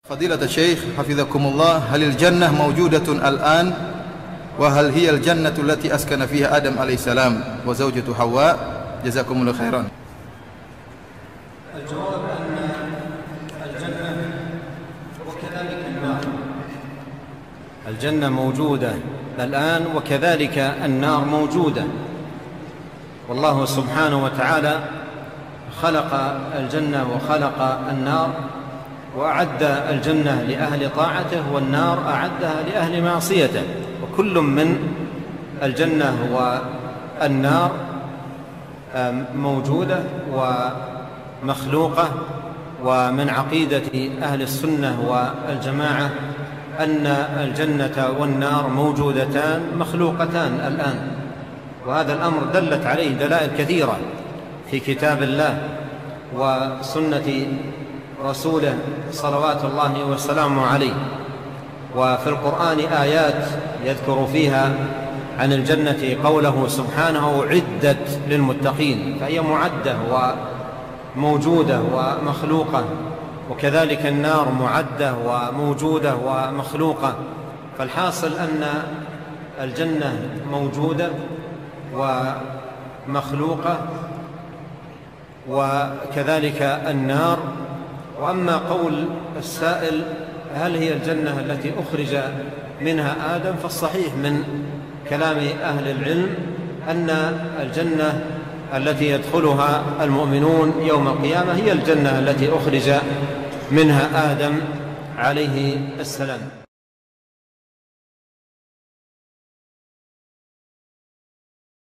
فضيلة الشيخ حفظكم الله، هل الجنة موجودة الآن؟ وهل هي الجنة التي أسكن فيها آدم عليه السلام وزوجته حواء؟ جزاكم الله خيرا. الجواب أن الجنة وكذلك النار، الجنة موجودة الآن وكذلك النار موجودة، والله سبحانه وتعالى خلق الجنة وخلق النار، وأعد الجنة لأهل طاعته والنار أعدها لأهل معصيته، وكل من الجنة والنار موجودة ومخلوقة. ومن عقيدة أهل السنة والجماعة أن الجنة والنار موجودتان مخلوقتان الآن، وهذا الأمر دلت عليه دلائل كثيرة في كتاب الله وسنة رسوله صلوات الله وسلامه عليه. وفي القرآن آيات يذكر فيها عن الجنة قوله سبحانه: أعدت للمتقين، فهي معدة وموجودة ومخلوقة، وكذلك النار معدة وموجودة ومخلوقة. فالحاصل أن الجنة موجودة ومخلوقة وكذلك النار. وأما قول السائل هل هي الجنة التي أخرج منها آدم، فالصحيح من كلام أهل العلم أن الجنة التي يدخلها المؤمنون يوم القيامة هي الجنة التي أخرج منها آدم عليه السلام.